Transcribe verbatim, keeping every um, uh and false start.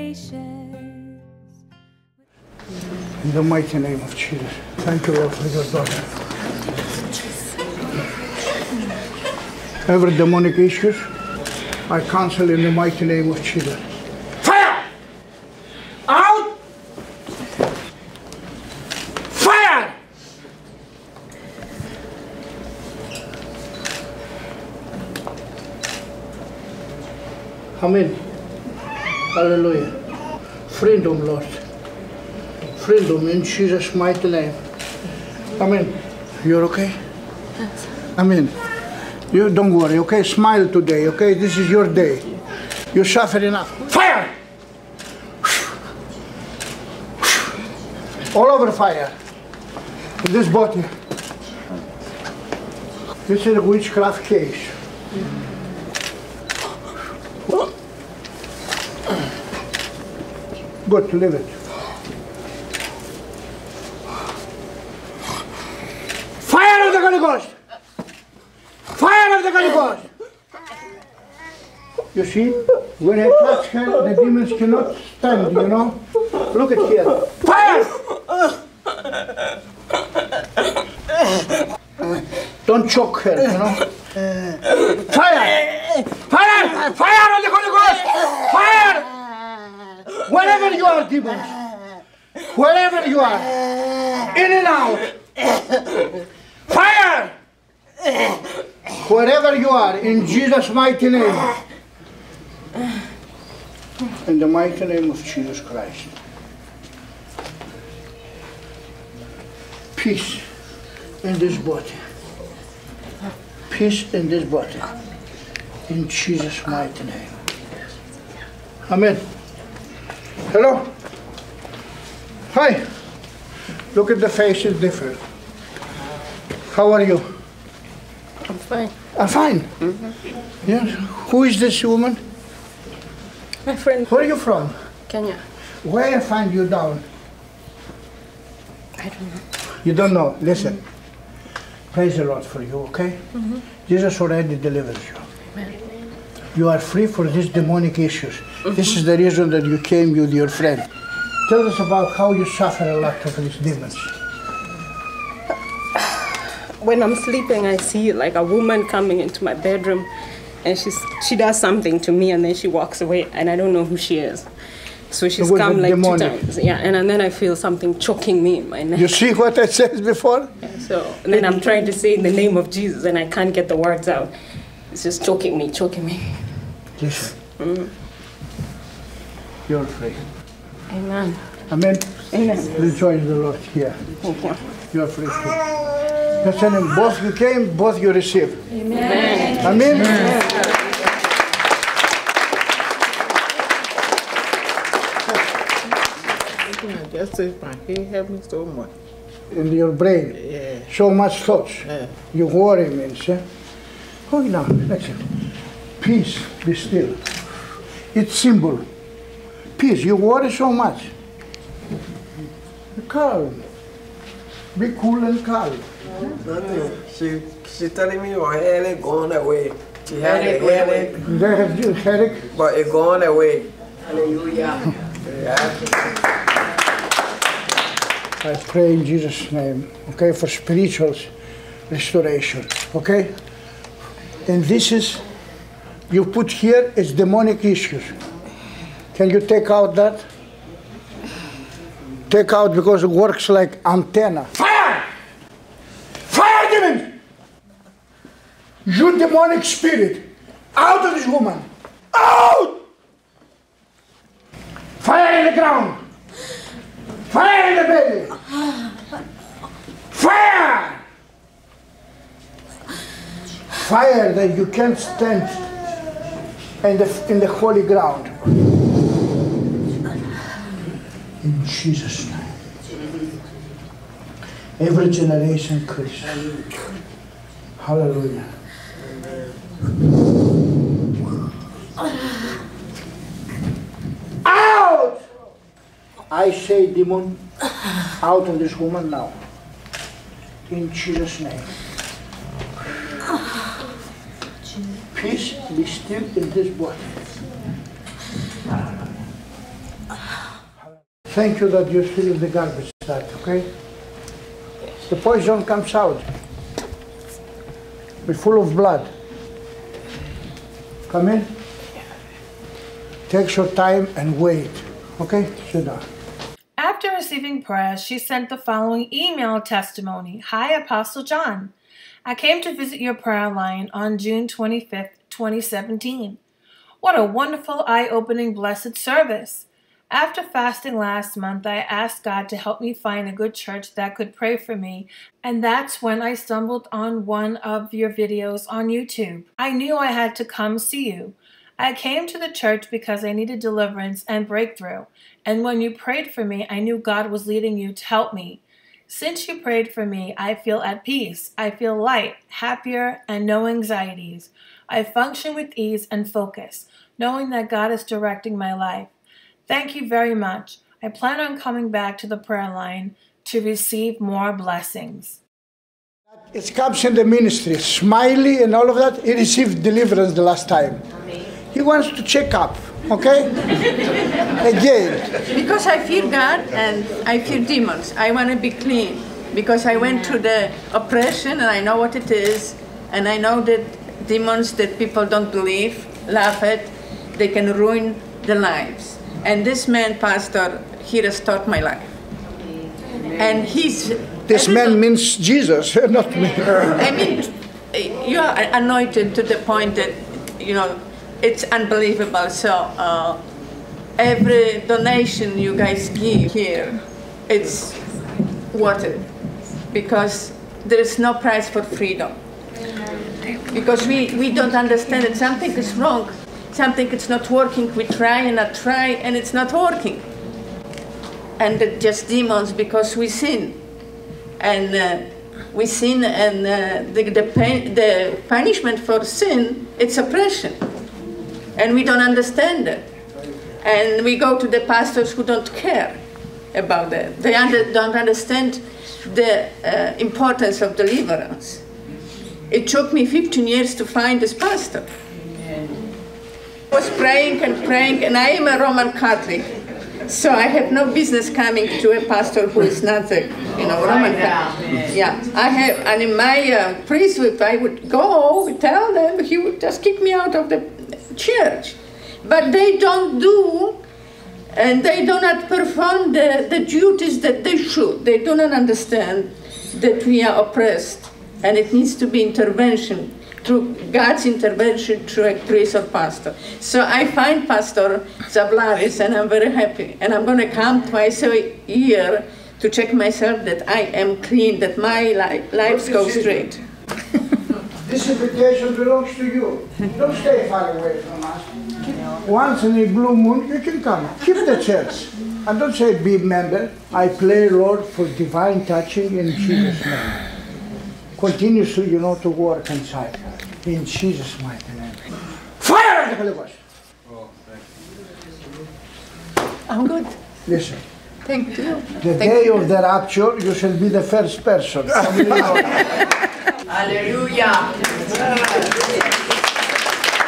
In the mighty name of Jesus. Thank you, Lord, for your daughter. Every demonic issues, I cancel in the mighty name of Jesus. Fire! Out! Fire! Amen. Hallelujah. Freedom, Lord. Freedom in Jesus' mighty name. Amen. You're okay? Yes. Amen. You don't worry, okay? Smile today, okay? This is your day. You suffer enough. Fire! All over fire. In this body. This is a witchcraft case. Good, leave it. Fire of the Holy Ghost! Fire of the Holy Ghost! You see, when I touch her, the demons cannot stand, you know? Look at here. Fire! Don't choke her, you know? Fire! Fire! Fire of the Holy Ghost! Fire! Wherever you are, demons, wherever you are, in and out, fire! Wherever you are, in Jesus' mighty name, in the mighty name of Jesus Christ. Peace in this body. Peace in this body. In Jesus' mighty name. Amen. Hello? Hi. Look at the face, it's different. How are you? I'm fine. I'm fine. Mm-hmm. Yes. Who is this woman? My friend. Where are you from? Kenya. Where I find you down? I don't know. You don't know? Listen. Mm-hmm. Praise the Lord for you, okay? Mm-hmm. Jesus already delivers you. Amen. You are free for these demonic issues. Mm-hmm. This is the reason that you came with your friend. Tell us about how you suffer a lot of these demons. When I'm sleeping, I see like a woman coming into my bedroom, and she's she does something to me, and then she walks away, and I don't know who she is. So she's come like demonic. two times, yeah, and, and then I feel something choking me in my neck. You see what I said before? Yeah, so and then I'm trying to say in the name of Jesus, and I can't get the words out. It's just choking me, choking me. Listen. Mm. You're free. Amen. Amen. Amen. Rejoice the Lord here. Thank you. You are free too. Listen, both you came, both you receive. Amen. Amen. Amen. Just he helped me so much. In your brain, yeah. So much thoughts. Yeah. You worry means, eh? Oh, now, listen. Peace, be still. It's simple. Peace, you worry so much. Be calm. Be cool and calm. Nothing. She she's telling me her headache going away. She had a headache. They have you headache? But it going away. Hallelujah. Yeah. I pray in Jesus' name, okay, for spiritual restoration, okay? And this is, you put here, is demonic issues. Can you take out that? Take out because it works like antenna. Fire! Fire, demons! You demonic spirit, out of this woman! Out! Fire in the ground! Fire in the belly! Fire! Fire that you can't stand in the, in the holy ground. In Jesus' name. Every generation curse. Hallelujah. Out! I say, demon, out of this woman now. In Jesus' name. Peace be still in this body. thank you that you fill the garbage that, okay? The poison comes out. Be full of blood. Come in. Take your time and wait. Okay? Sit down. After receiving prayer, she sent the following email testimony. Hi, Apostle John. I came to visit your prayer line on June twenty-fifth, twenty seventeen. What a wonderful, eye-opening, blessed service. After fasting last month, I asked God to help me find a good church that could pray for me, and that's when I stumbled on one of your videos on YouTube. I knew I had to come see you. I came to the church because I needed deliverance and breakthrough, and when you prayed for me, I knew God was leading you to help me. Since you prayed for me, I feel at peace. I feel light, happier, and no anxieties. I function with ease and focus, knowing that God is directing my life. Thank you very much. I plan on coming back to the prayer line to receive more blessings. It comes in the ministry, Smiley and all of that. He received deliverance the last time. He wants to check up, okay? Again. Because I fear God and I fear demons. I want to be clean. Because I went through the oppression and I know what it is. And I know that demons that people don't believe, laugh at, they can ruin their lives. And this man, pastor, he restored my life. And he's... This man means Jesus, not me. I mean, you are anointed to the point that, you know, it's unbelievable. So uh, every donation you guys give here, it's worth it. Because there is no price for freedom. Because we, we don't understand that something is wrong. Something is not working, we try and I try and it's not working. And it's just demons because we sin. And uh, we sin and uh, the, the, pain, the punishment for sin, it's oppression. And we don't understand it. And we go to the pastors who don't care about that. They under, don't understand the uh, importance of deliverance. It took me fifteen years to find this pastor. I was praying and praying, and I am a Roman Catholic, so I have no business coming to a pastor who is not a, you know, Roman Catholic. Yeah, I have, and in my uh, priesthood, I would go, tell them, he would just kick me out of the church. But they don't do, and they do not perform the, the duties that they should. They do not understand that we are oppressed, and it needs to be intervention. Through God's intervention through a priest or pastor. So I find Pastor Zavlaris and I'm very happy. And I'm going to come twice a year to check myself that I am clean, that my life, lives go straight. This invitation belongs to you. Don't stay far away from us. Once in a blue moon, you can come. Keep the church. And don't say be a member. I pray, Lord, for divine touching in Jesus' name. Continuously, you know, to work inside her. In Jesus' mighty name. Fire of the Holy Ghost! Oh, thank you. I'm good. Listen. Thank you. The thank day you. of the rapture, you shall be the first person. Hallelujah.